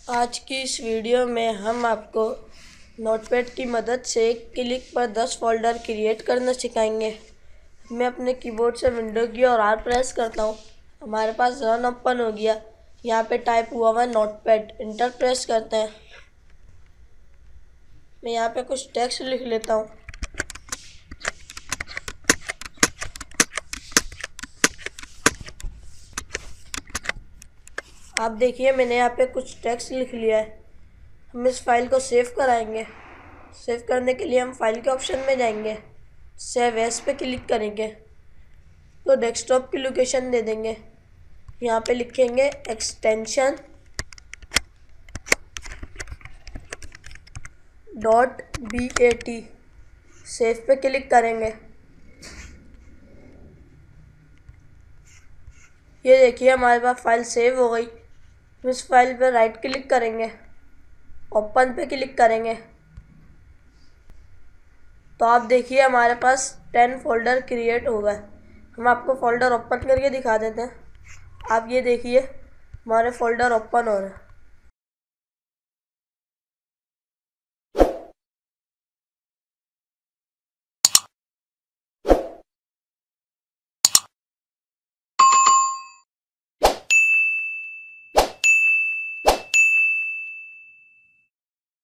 आज की इस वीडियो में हम आपको नोटपैड की मदद से क्लिक पर 10 फोल्डर क्रिएट करना सिखाएंगे। मैं अपने कीबोर्ड से विंडो की और आर प्रेस करता हूँ। हमारे पास रन ओपन हो गया। यहाँ पे टाइप हुआ हुआ नोटपैड, इंटर प्रेस करते हैं। मैं यहाँ पे कुछ टेक्स्ट लिख लेता हूँ। आप देखिए मैंने यहाँ पे कुछ टेक्स्ट लिख लिया है। हम इस फाइल को सेव कराएंगे। सेव करने के लिए हम फाइल के ऑप्शन में जाएंगे, सेव एज पे क्लिक करेंगे तो डेस्कटॉप की लोकेशन दे देंगे। यहाँ पे लिखेंगे एक्सटेंशन .bat, सेव पे क्लिक करेंगे। ये देखिए हमारे पास फाइल सेव हो गई। इस फाइल पे राइट क्लिक करेंगे, ओपन पे क्लिक करेंगे तो आप देखिए हमारे पास 10 फोल्डर क्रिएट हो गए। हम आपको फोल्डर ओपन करके दिखा देते हैं। आप ये देखिए हमारे फोल्डर ओपन हो रहे हैं।